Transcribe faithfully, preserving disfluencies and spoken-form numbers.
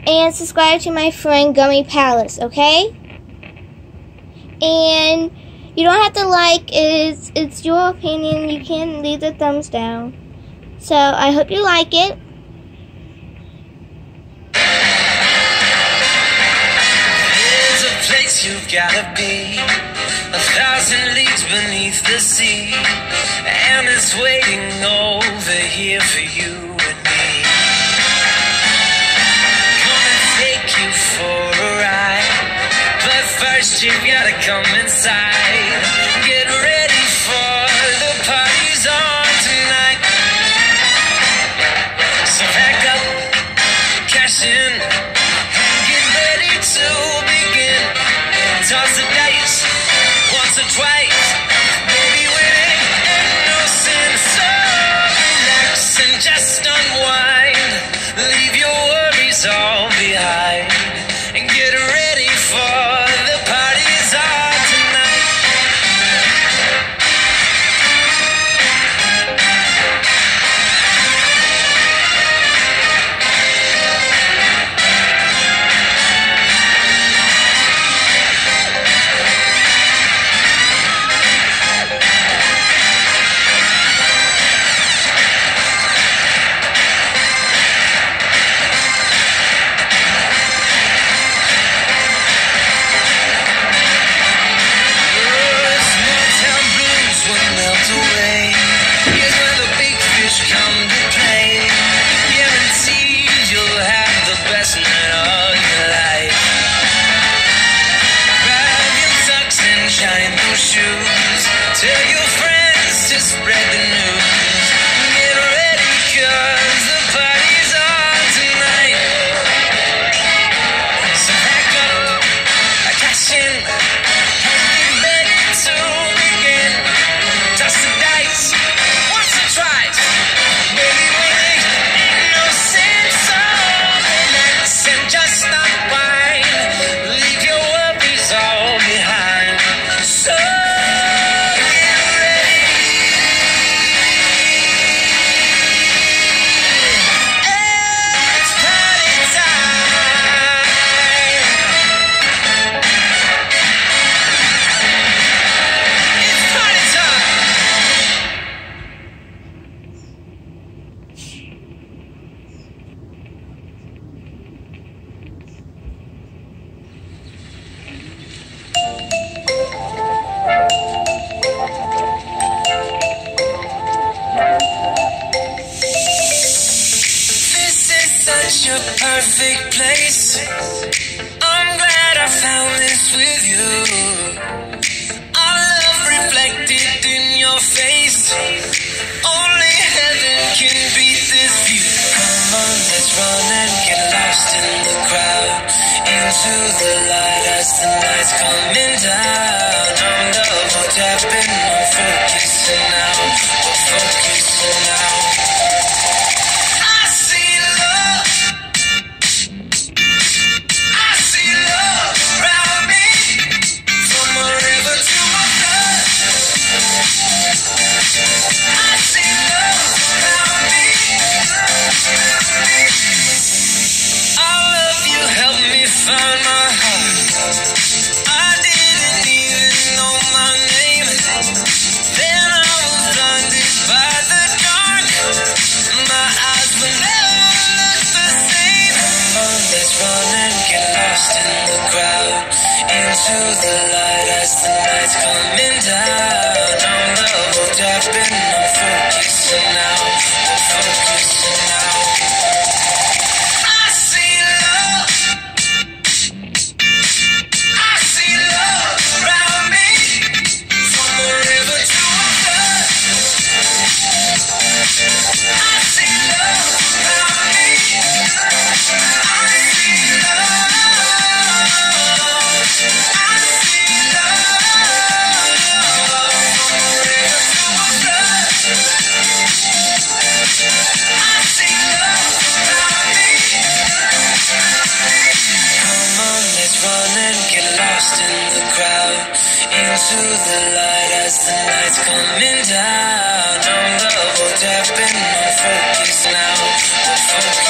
and subscribe to my friend Gummy Palace, okay? And you don't have to like, it's, it's your opinion, you can leave the thumbs down. So, I hope you like it. There's a place you gotta be, a thousand leagues beneath the sea, and it's waiting over here for you and me. Gonna take you for a ride, but first you gotta come inside. Get ready for the party's on tonight. So pack up, cash in, and get ready to begin. Toss the dice once or twice, baby, winning ain't no sin. So relax and just unwind, leave your worries all behind, and get ready for the party's on tonight. Tell your friends to spread the news. Get ready, cause the party's on tonight. So pack up, cash in, and get ready to begin. Toss the dice once or twice, baby, winning ain't no sin. So relax and just unwind, leave your worries all behind. So such a perfect place. I'm glad I found this with you. Our love reflected in your face. Only heaven can beat this view. Come on, let's run and get lost in the crowd. Into the light as the night's coming down. I'm double tapping, I'm focusing now. I'm focusing now. Found my heart. I didn't even know my name. Then I was blinded by the dark. My eyes will never look the same. Come on, let's run and get lost in the crowd. Into the light as the night's coming down. I'm double tapping, I'm focusing now. I'm focusing now. Into the light as the night's coming down. I'm double tapping, I'm focused now. I'm focused.